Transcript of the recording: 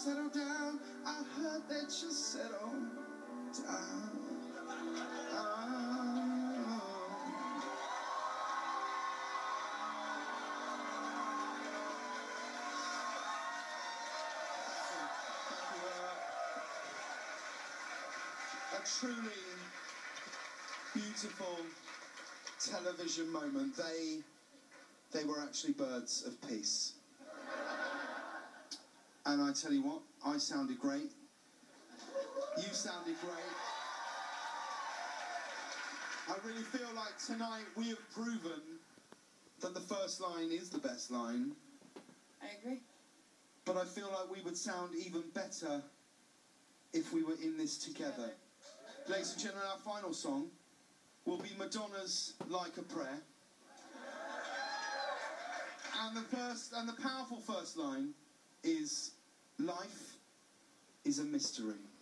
settle down. I heard that you settled down. A truly beautiful television moment. They were actually birds of peace. And I tell you what, I sounded great. You sounded great. I really feel like tonight we have proven that the first line is the best line. I agree. But I feel like we would sound even better if we were in this together. Ladies and gentlemen, our final song will be Madonna's Like a Prayer. And the powerful first line is, life is a mystery.